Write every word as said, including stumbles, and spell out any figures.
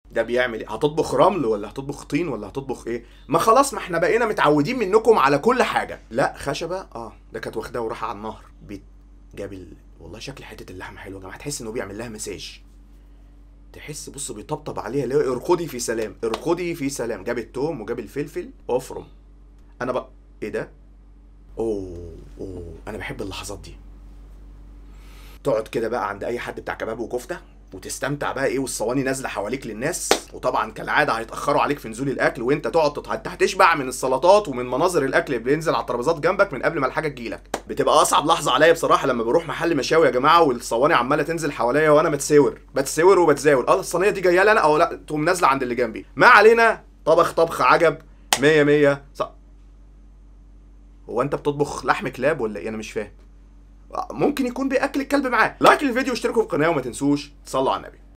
ده بيعمل ايه؟ هتطبخ رمل ولا هتطبخ طين ولا هتطبخ ايه؟ ما خلاص، ما احنا بقينا متعودين منكم على كل حاجه. لا خشبه، اه ده كانت واخداه وراح على النهر بيت. جاب ال... والله شكل حته اللحمه حلوه يا جماعه، تحس انه بيعمل لها مساج. تحس بص بيطبطب عليها، اللي هو ارقدي في سلام ارقدي في سلام. جاب التوم وجاب الفلفل افرم. انا بقى ايه ده؟ اوه اوه انا بحب اللحظات دي. تقعد كده بقى عند اي حد بتاع كباب وكفته وتستمتع بقى ايه، والصواني نازله حواليك للناس، وطبعا كالعاده هيتاخروا عليك في نزول الاكل، وانت تقعد تط- انت هتشبع من السلطات ومن مناظر الاكل اللي بينزل على الترابيزات جنبك من قبل ما الحاجه تجيلك. بتبقى اصعب لحظه عليا بصراحه لما بروح محل مشاوي يا جماعه، والصواني عماله تنزل حواليا وانا بتساور بتساور وبتزاول. اه الصينيه دي جايه لي انا او لا، تقوم نازله عند اللي جنبي. ما علينا، طبخ طبخ عجب. مية مية ص... هو انت بتطبخ لحم كلاب ولا ايه؟ انا مش فاهم. ممكن يكون بياكل الكلب معاه. لايك الفيديو واشتركوا في القناه وما تنسوش تصلوا على النبي.